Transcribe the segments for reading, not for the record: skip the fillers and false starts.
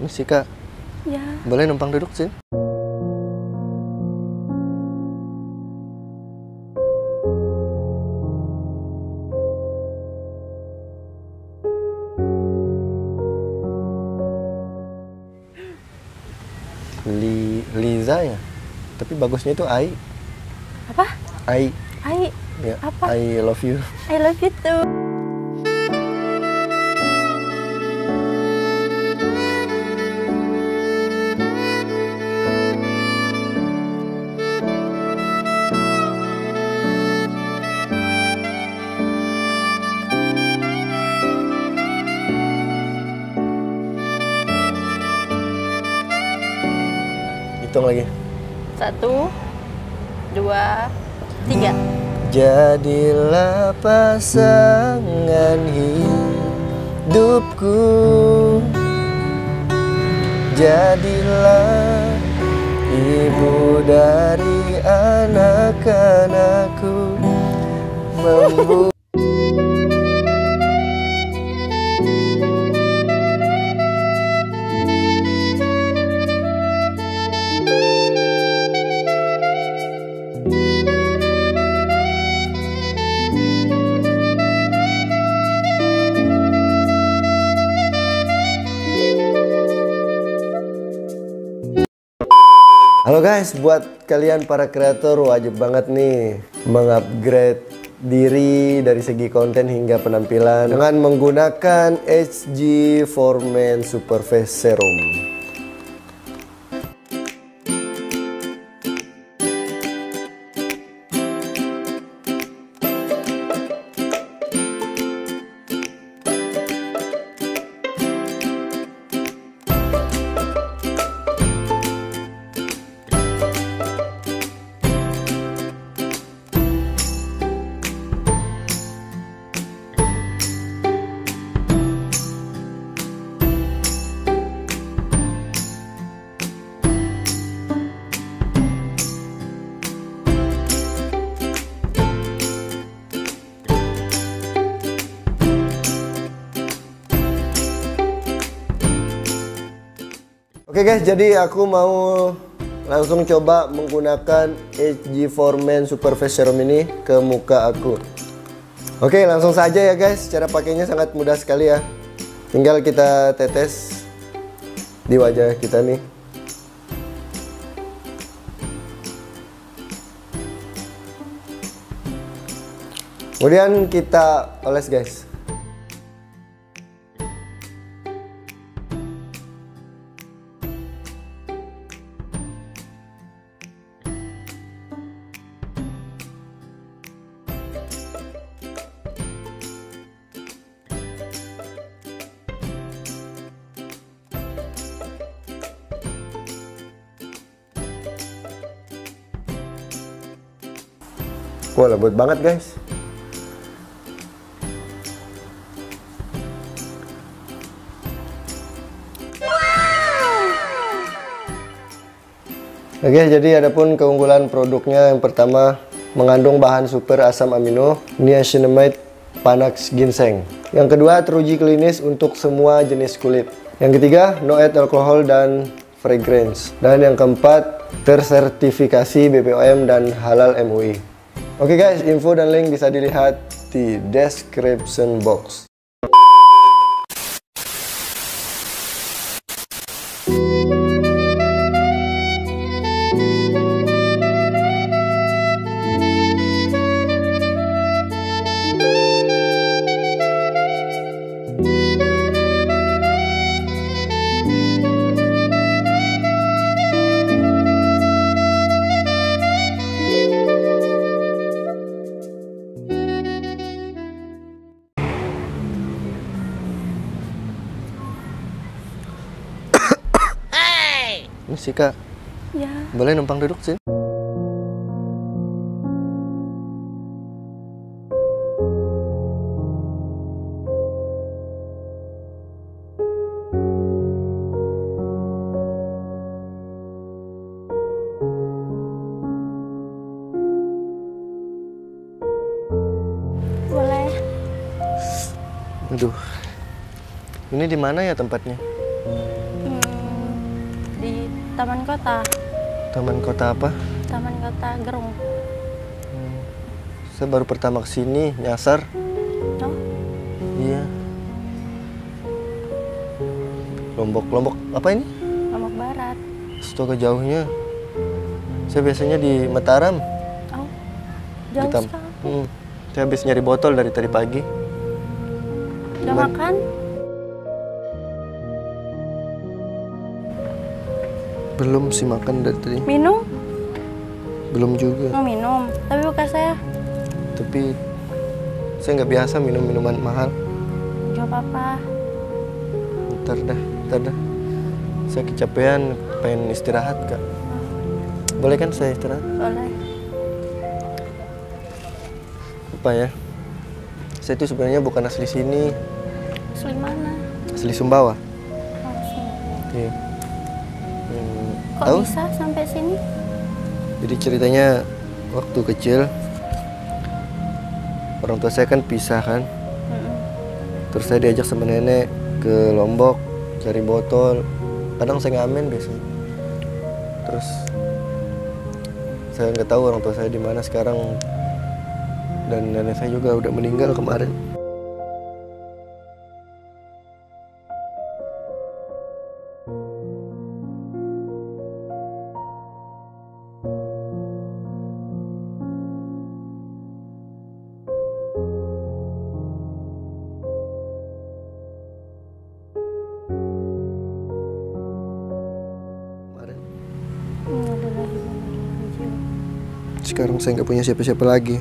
Ini sih Kak. Ya. Boleh numpang duduk sini? Liza ya? Tapi bagusnya itu Ai. Apa? Ai. Ai. Ya, Apa? I love you. I love you too. Hitung lagi. 1, 2, 3. Jadilah pasangan hidupku, jadilah ibu dari anak-anakku, Halo guys, buat kalian para kreator wajib banget nih mengupgrade diri dari segi konten hingga penampilan dengan menggunakan HG Men Super Face Serum. Oke guys, jadi aku mau langsung coba menggunakan HG Men Super Face Serum ini ke muka aku. Oke, langsung saja ya guys. Cara pakainya sangat mudah sekali ya. Tinggal kita tetes di wajah kita nih. Kemudian kita oles guys. Wah, lembut banget guys. Oke, jadi adapun keunggulan produknya, yang pertama mengandung bahan super asam amino niacinamide panax ginseng. Yang kedua, teruji klinis untuk semua jenis kulit. Yang ketiga, no add alcohol dan fragrance. Dan yang keempat, tersertifikasi BPOM dan halal MUI. Oke guys, info dan link bisa dilihat di description box. Ini sih Kak. Ya. Boleh numpang duduk sini? Boleh. Aduh. Ini di mana ya tempatnya? Taman Kota. Taman kota apa? Taman Kota Gerung. Saya baru pertama kesini, nyasar. Oh, Iya. Lombok apa ini? Lombok Barat. Astaga jauhnya. Saya biasanya di Mataram. Oh, Di jauh Tam- sekali. Saya habis nyari botol dari tadi pagi. Udah Gimana? makan? Belum sih makan dari tadi. Minum? Belum juga. Mau minum. Tapi bukan saya. Tapi saya nggak biasa minum minuman mahal. Gak apa-apa. Ntar dah. Saya kecapean, pengen istirahat kak. Boleh kan saya istirahat? Boleh. Apa ya? Saya itu sebenarnya bukan asli sini, Asli mana? asli Sumbawa. Oh, sini. Iya. Kok Tahu? bisa sampai sini? Jadi ceritanya waktu kecil orang tua saya kan pisah kan. Mm-mm. Terus saya diajak sama nenek ke Lombok cari botol. Kadang saya ngamen biasanya. Terus saya nggak tahu orang tua saya di mana sekarang. Dan nenek saya juga udah meninggal kemarin. Innalillahi wa inna ilaihi raji'un. Sekarang saya nggak punya siapa-siapa lagi.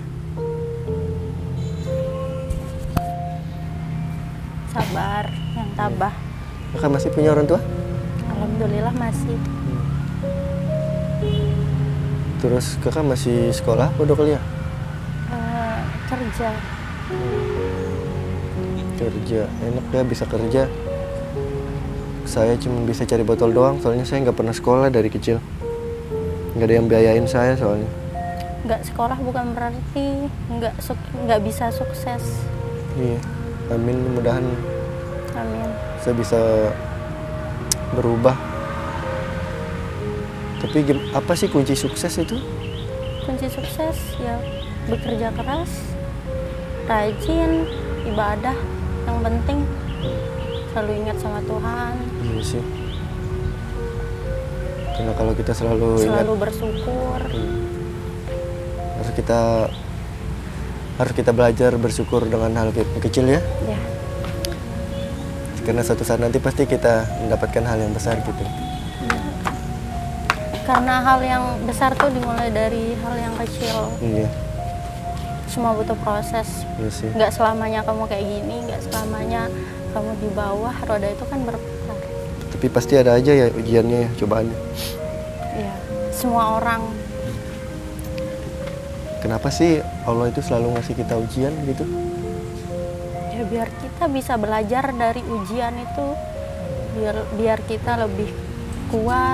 Sabar, yang tabah. Kakak masih punya orang tua? Alhamdulillah masih. Terus kakak masih sekolah atau udah kuliah? Kerja. Kerja, enak ya bisa kerja. Saya cuma bisa cari botol doang, soalnya saya nggak pernah sekolah dari kecil. Nggak ada yang biayain saya soalnya. Nggak sekolah bukan berarti nggak bisa sukses. Iya, amin mudahan Amin. saya bisa berubah. Tapi apa sih kunci sukses itu? Kunci sukses ya bekerja keras, rajin, ibadah. Yang penting selalu ingat sama Tuhan, Iya sih. Karena kalau kita selalu ingat, selalu bersyukur. harus kita belajar bersyukur dengan hal kecil ya. Ya, Karena suatu saat nanti pasti kita mendapatkan hal yang besar gitu. karena hal yang besar tuh dimulai dari hal yang kecil. Iya, Semua butuh proses. iya sih. Nggak selamanya kamu kayak gini, nggak selamanya kamu di bawah. Roda itu kan berputar. Tapi pasti ada aja ya ujiannya, ya, cobaannya. Iya, semua orang. Kenapa sih Allah itu selalu ngasih kita ujian gitu? Ya biar kita bisa belajar dari ujian itu, biar kita lebih kuat.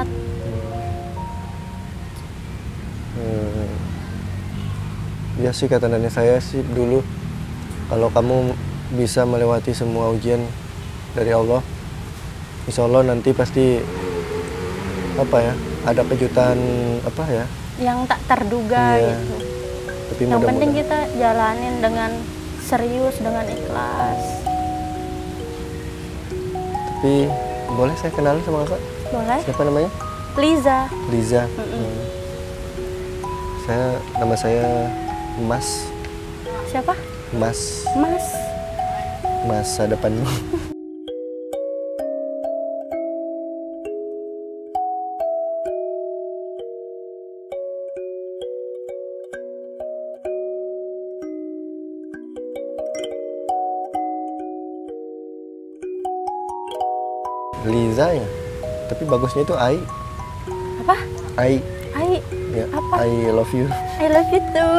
Ya sih kata nenek saya sih dulu, kalau kamu bisa melewati semua ujian dari Allah, insya Allah nanti pasti apa ya, ada kejutan apa ya. Yang tak terduga Iya. gitu. Tapi Yang penting mudah-mudahan. kita jalanin dengan serius, dengan ikhlas. Tapi boleh saya kenal sama kakak? Boleh? Siapa namanya? Liza. Liza. Mm-mm. Nama saya Mas. Siapa? Mas. Mas. Masa depanmu. Liza ya. Tapi bagusnya itu Ai. Apa? Ai. Ai. Ya, Apa? I love you. I love you too.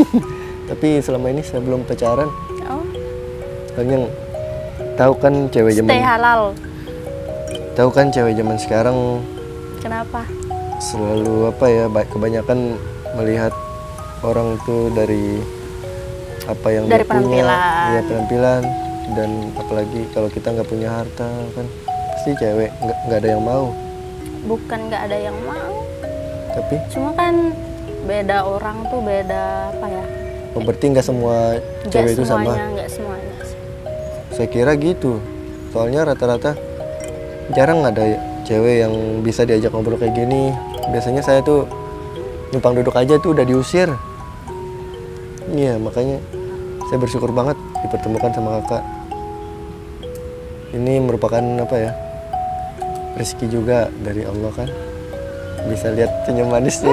Tapi selama ini saya belum pacaran. Oh, Soalnya tahu kan cewek stay zaman halal. tahu kan cewek zaman sekarang Kenapa? selalu apa ya, kebanyakan melihat orang tuh dari apa yang Dari dia punya, penampilan. iya penampilan, dan apalagi kalau kita nggak punya harta kan pasti cewek nggak ada yang mau. Bukan nggak ada yang mau. Tapi Cuma kan beda orang tuh beda apa ya? berarti nggak semua cewek itu sama. Nggak semuanya sih. Saya kira gitu. Soalnya rata-rata jarang ada cewek yang bisa diajak ngobrol kayak gini. Biasanya saya tuh numpang duduk aja tuh udah diusir. Iya, makanya saya bersyukur banget dipertemukan sama kakak. Ini merupakan apa ya, rezeki juga dari Allah kan. Bisa lihat senyum manisnya.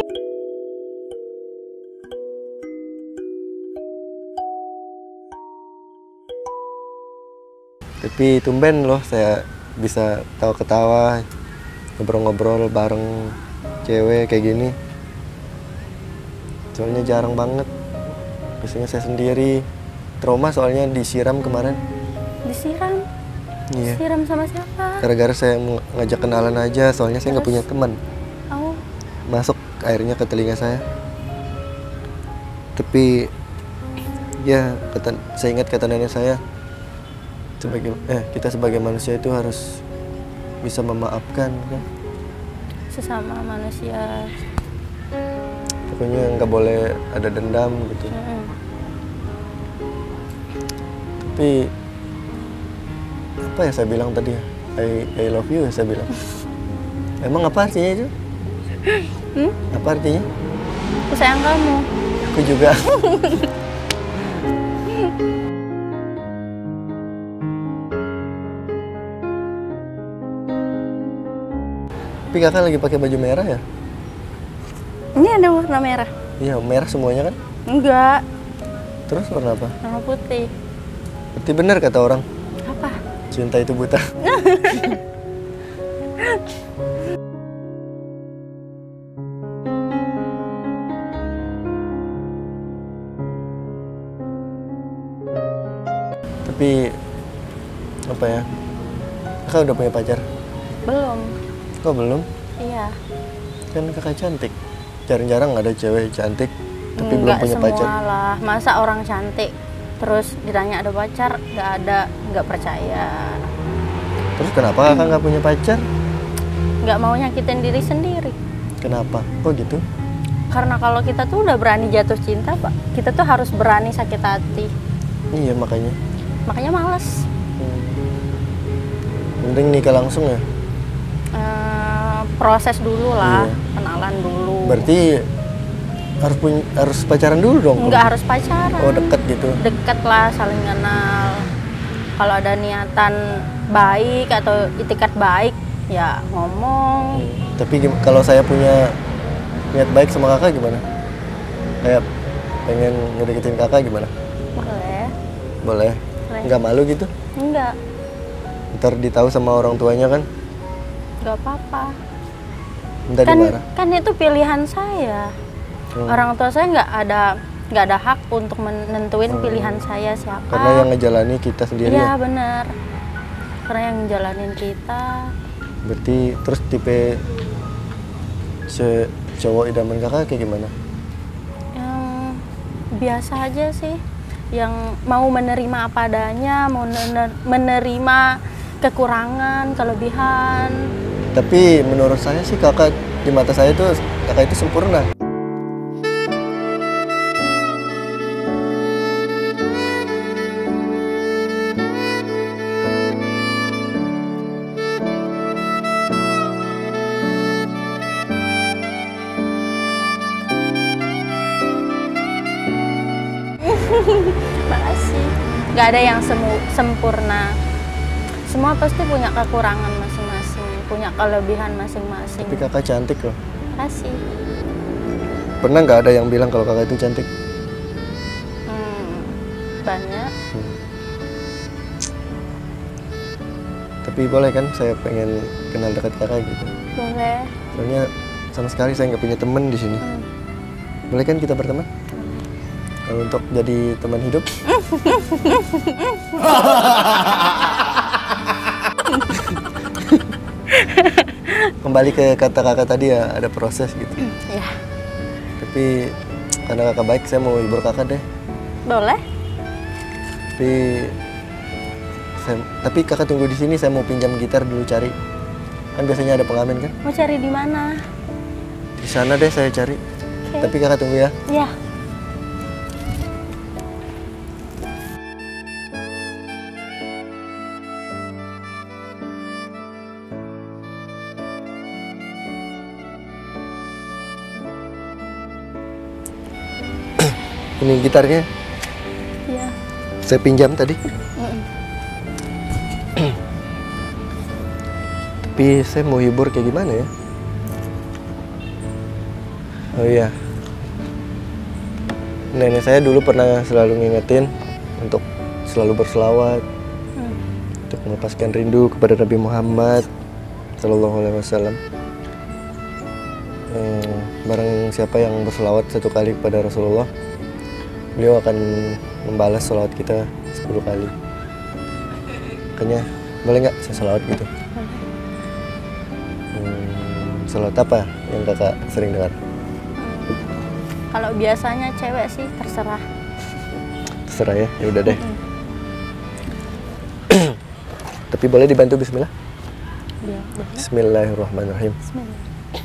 Tapi tumben loh saya bisa ketawa-ketawa, ngobrol-ngobrol bareng cewek kayak gini. Soalnya jarang banget. Biasanya saya sendiri. Trauma soalnya disiram kemarin. Disiram? Iya. Siram sama siapa? Gara-gara saya ngajak kenalan aja, soalnya saya nggak punya teman. Oh, Masuk airnya ke telinga saya. Tapi ya saya ingat kata nenek saya, kita sebagai manusia itu harus bisa memaafkan kan. sesama manusia. Pokoknya nggak boleh ada dendam gitu. Tapi apa ya saya bilang tadi ya? I love you ya saya bilang. Emang apa artinya itu? Apa artinya? Aku sayang kamu. Aku juga. Tapi kakak lagi pakai baju merah ya? Ini ada warna merah? Iya, merah semuanya kan? Enggak, Terus warna apa? warna putih. Berarti benar kata orang, Apa? cinta itu buta. Tapi apa ya? Kakak udah punya pacar? Belum. Kok belum? Iya. Kan kakak cantik. Jarang-jarang ada cewek cantik tapi belum Enggak punya semua pacar. lah. Masa orang cantik terus ditanya ada pacar, nggak ada, nggak percaya. Terus kenapa kakak nggak punya pacar? Nggak mau nyakitin diri sendiri. Kenapa? Kok gitu? Karena kalau kita tuh udah berani jatuh cinta, Pak, kita tuh harus berani sakit hati. Iya makanya. Makanya males. Mending nikah langsung ya. Proses dulu lah, Iya. kenalan dulu. Berarti harus pacaran dulu dong. Nggak harus pacaran. Oh deket gitu. Deket lah, saling kenal. Kalau ada niatan baik atau itikat baik, ya ngomong. Tapi kalau saya punya niat baik sama kakak gimana? Kayak pengen ngedeketin kakak gimana? Boleh. Boleh? Boleh. Nggak malu gitu? Enggak, Ntar ditahu sama orang tuanya kan? nggak apa-apa. Ntar Kan, dimarah. kan itu pilihan saya. Orang tua saya nggak ada hak untuk menentuin pilihan saya siapa. Karena yang ngejalani kita sendiri Iya ya? benar. Karena yang jalanin kita. Berarti terus tipe cowok idaman kakak kayak gimana? Yang biasa aja sih, yang mau menerima apa adanya, mau menerima kekurangan, kelebihan. Tapi menurut saya sih kakak, di mata saya tuh kakak itu sempurna. Makasih. Gak ada yang sempurna. Semua pasti punya kekurangan masing-masing, punya kelebihan masing-masing. Tapi kakak cantik loh. Makasih. Pernah nggak ada yang bilang kalau kakak itu cantik? Banyak. Tapi boleh kan saya pengen kenal dekat kakak gitu. Boleh. Soalnya sama sekali saya nggak punya temen di sini. Boleh kan kita berteman? Untuk jadi teman hidup. Kembali ke kata kakak tadi ya, ada proses gitu. Ya, Tapi karena kakak baik, saya mau hibur kakak deh. boleh. Tapi kakak tunggu di sini, saya mau pinjam gitar dulu cari. Kan biasanya ada pengamen kan? Mau cari di mana? Di sana deh saya cari. Oke. Tapi kakak tunggu ya. Ya. Ini gitarnya Ya. saya pinjam tadi. Tapi saya mau hibur kayak gimana ya? Oh iya, nenek saya dulu pernah selalu ngingetin untuk selalu berselawat, untuk melepaskan rindu kepada Nabi Muhammad Sallallahu Alaihi Wasallam. Barang siapa yang berselawat 1 kali kepada Rasulullah, beliau akan membalas selawat kita 10 kali. Makanya boleh nggak saya selawat gitu? Selawat apa yang kakak sering dengar? Kalau biasanya cewek sih terserah. Terserah ya, ya udah deh. Tapi boleh dibantu bismillah? Ya, boleh. Bismillahirrahmanirrahim. Bismillah.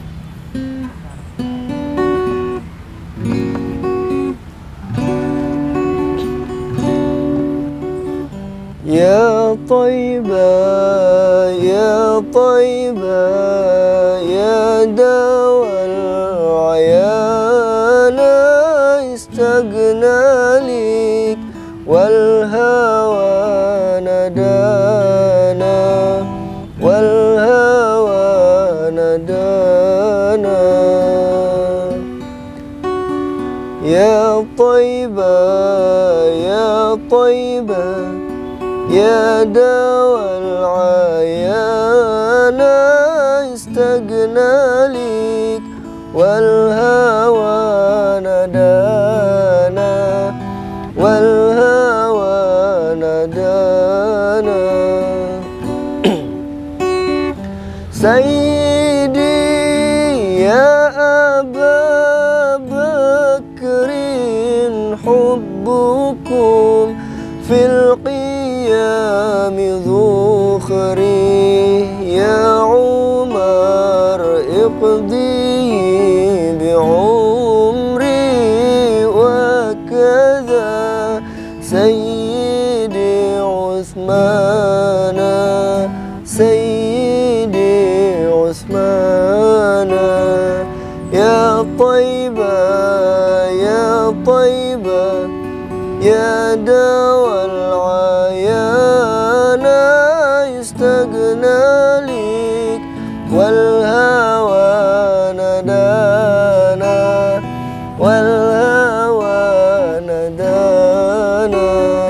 Ya Thayyibah, ya Thayyibah, ya dawal ayana istagna lik wal hawa nadana wal hawa nadana. Ya Thayyibah, ya Thayyibah, ya dawal ayana istagna lik wal hawa nadana wal hawa nadana. Sayyidi ya Aba Bakrin hubbukum fil qiyam dhukhri ya Umar iqdi bi umri wa kadha Sayyidi Uthmana Sayyidi Uthmana. Ya Thayyibah, ya Thayyibah, ya dawal ayana istagna lik wal hawa nadana wal hawa nadana.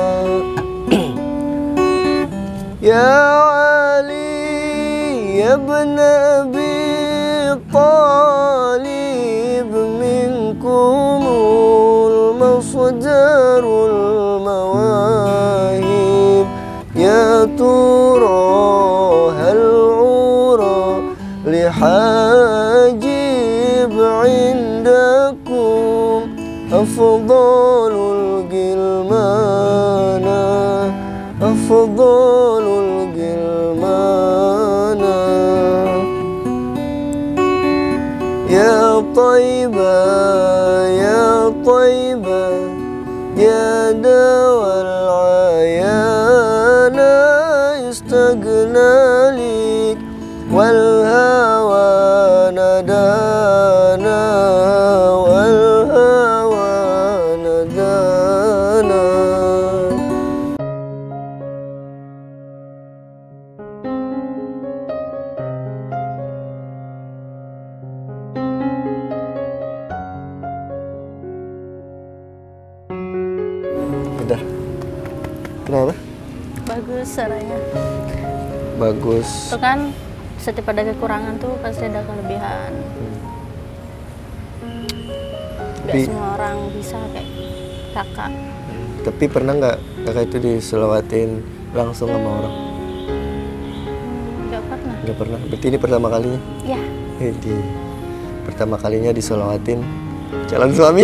Ya Ali ya ibn Abi Talib minkumul masdarul mawahib ya tura hal ura lihajib indakum afdalul gilmana afdalul gilmana. Ya Thayyibah, ya Thayyibah, ya dawal ayana istagna lik wal hawa nadana wal hawa nadana. Udah. Kenapa? Bagus suaranya. Bagus. Itu kan setiap ada kekurangan tuh pasti ada kelebihan. Gak Tapi- semua orang bisa kayak kakak. Tapi pernah nggak kakak itu diselawatin langsung sama orang? Nggak pernah. Nggak pernah. Berarti ini pertama kalinya? Ya. Pertama kalinya diselawatin calon suami.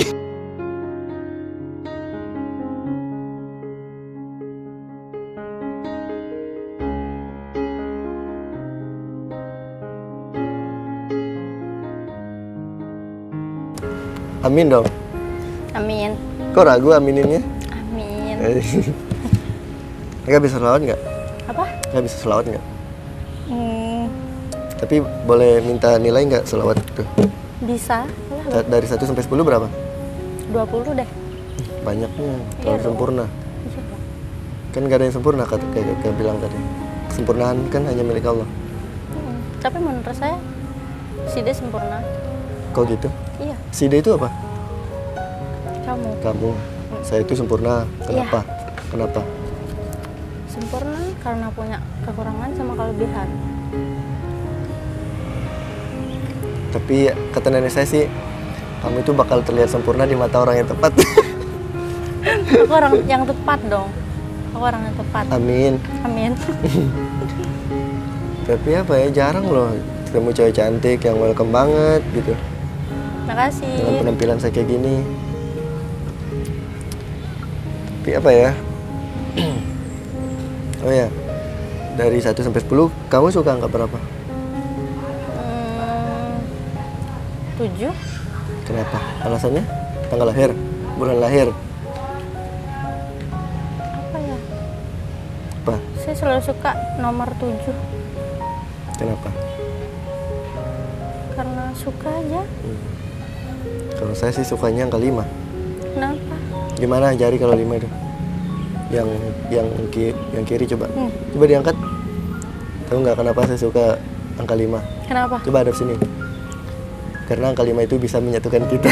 Amin dong. Amin. Kok ragu amininnya? Amin. Nggak bisa selawat nggak? Apa? Nggak bisa selawat nggak? Tapi boleh minta nilai nggak selawat itu? Bisa. Dari 1 sampai 10 berapa? 20 deh. Banyaknya, Iya kalau dong. sempurna. Iya. Kan nggak ada yang sempurna, kayak bilang tadi. Kesempurnaan kan hanya milik Allah. Tapi menurut saya Side sempurna. Kok gitu? Iya. Sida itu apa? Kamu Kamu. Saya itu sempurna. Kenapa? Kenapa? sempurna karena punya kekurangan sama kelebihan. Tapi kata nenek saya sih, kamu itu bakal terlihat sempurna di mata orang yang tepat. Aku orang yang tepat dong. Aku orang yang tepat. Amin. Amin. Tapi apa ya, jarang loh ketemu cewek cantik yang welcome banget gitu. Dengan Makasih. penampilan saya kayak gini. Tapi apa ya? Oh ya, dari 1 sampai 10, kamu suka angka berapa? 7. Kenapa? Alasannya? Tanggal lahir? Bulan lahir? Apa ya? Apa? Saya selalu suka nomor 7 Kenapa? karena suka aja. Kalau saya sih sukanya angka 5. Kenapa? Gimana jari kalau 5 itu? Yang kiri coba. Coba diangkat. Tahu nggak kenapa saya suka angka 5? Kenapa? Coba hadap sini. Karena angka 5 itu bisa menyatukan kita.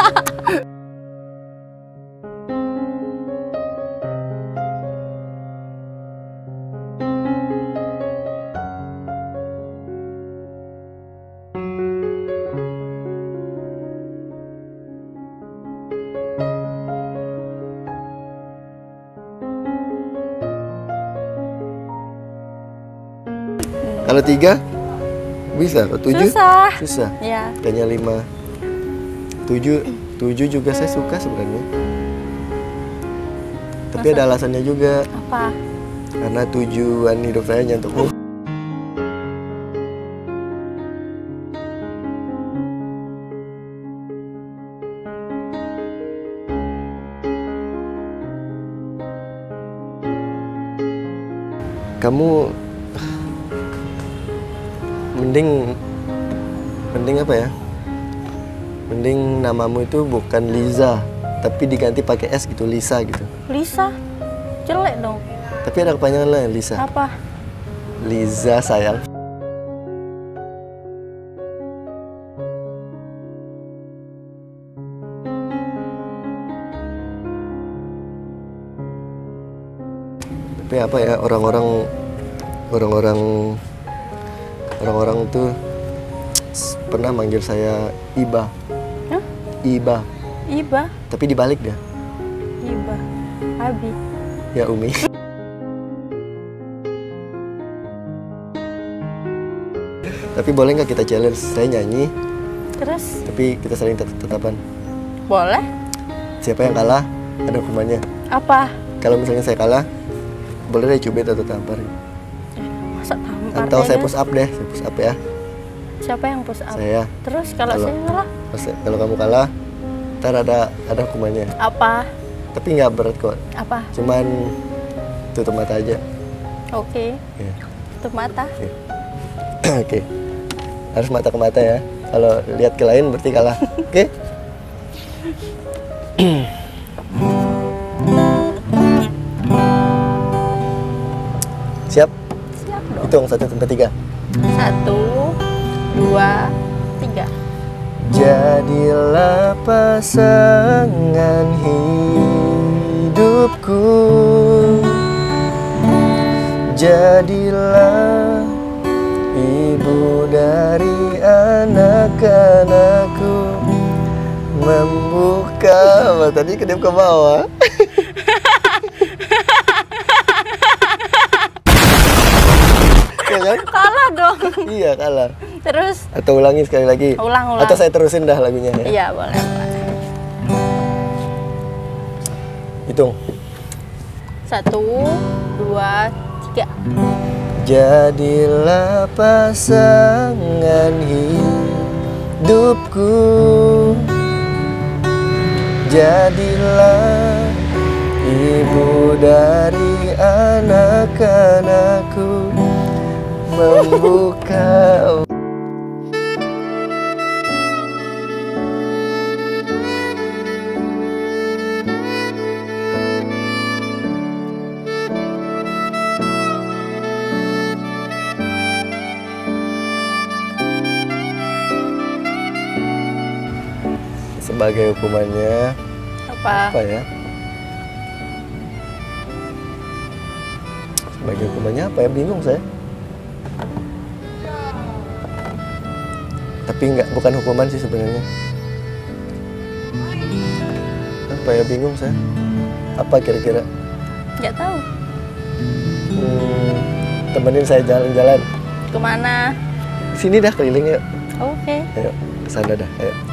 Kalau 3 bisa, kalau 7 Susah. susah. Ya. Kayaknya 5. 7 juga saya suka sebenarnya. Tapi ada alasannya juga. Apa? Karena tujuan hidup saya hanya untukmu. Kamu mending apa ya? Mending namamu itu bukan Liza, tapi diganti pakai S gitu, Lisa gitu. Lisa. Jelek dong. Tapi ada kepanjangan lain, Lisa. Apa? Liza sayang. Tapi apa ya, orang-orang tuh pernah manggil saya Iba. Hah? Iba. Iba. Tapi dibalik dah. Iba. Abi. Ya Umi. Tapi boleh nggak kita challenge? Saya nyanyi, Terus? tapi kita saling tetapan. Boleh? Siapa yang kalah, ada hukumannya. Apa? Kalau misalnya saya kalah, boleh deh cubit atau tampar. Masa tampar? Atau saya deh? push up deh, saya push up ya. Siapa yang push up? Saya. Terus kalau Kalau- saya salah? Kalau kamu kalah, ntar ada hukumannya. Apa? Tapi nggak berat kok. Apa? Cuman tutup mata aja. Oke. Ya. Tutup mata. Oke. Harus mata ke mata ya. Kalau lihat ke lain berarti kalah. Oke? Siap? Siap dong. Hitung 1 sampai 3. 1, 2, 3. Jadilah pasangan hidupku, jadilah ibu dari anak-anakku, membuktikan Kak, tadi kedip ke bawah. Ya kan? Kalah dong. Iya, kalah. Terus Atau ulangin sekali lagi. ulang. Atau saya terusin dah lagunya ya. Iya, boleh. Hitung. 1, 2, 3. Jadilah pasangan hidupku, jadilah ibu dari anak-anakku, membuka. Sebagai hukumannya apa ya? Sebagai hukumannya apa ya? Bingung saya. Tapi bukan hukuman sih sebenarnya. Apa ya? Bingung saya. Apa kira-kira? Nggak tahu. Temenin saya jalan-jalan. Kemana? Sini dah keliling yuk. Oke. Ayo, kesana dah. Ayo.